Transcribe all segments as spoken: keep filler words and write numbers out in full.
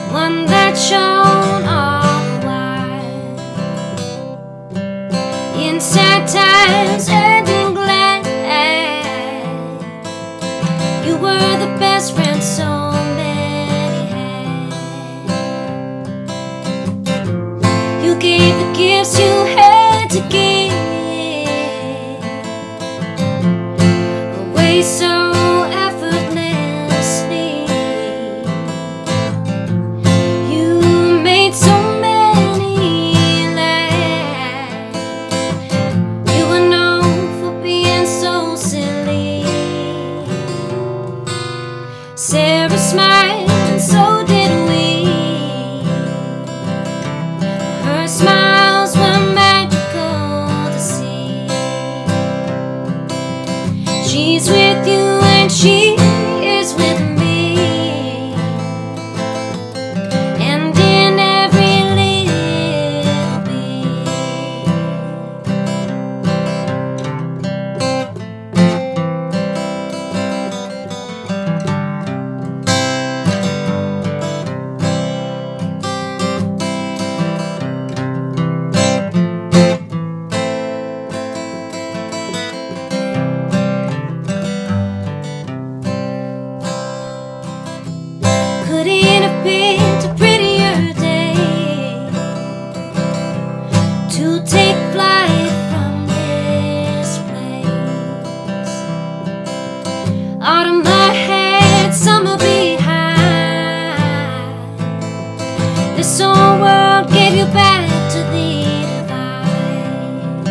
one that shone all while. In sad times and in glad, you were the best friend so many had. You gave the gifts you had to give away so effortlessly. You made so many laugh. You were known for being so silly. Sarah smiled and so did we. Her smiles were magical to see. She's with you and she is with me, and in every little bit. Couldn't have picked a prettier day to take flight from this place. Autumn ahead, summer behind. This whole world gave you back to the divine.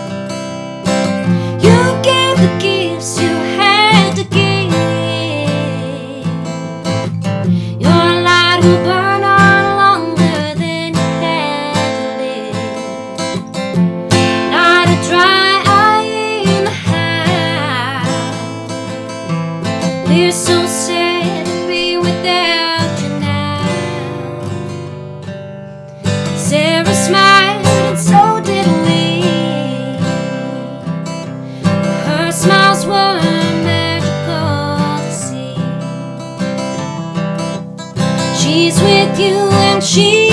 You gave the gifts you had to give. Will burn on longer than you had to live. Not a dry eye in the house. We're so sad to be without you now. Sarah smiled and so did we. Her smiles were magical to see. She's with you and she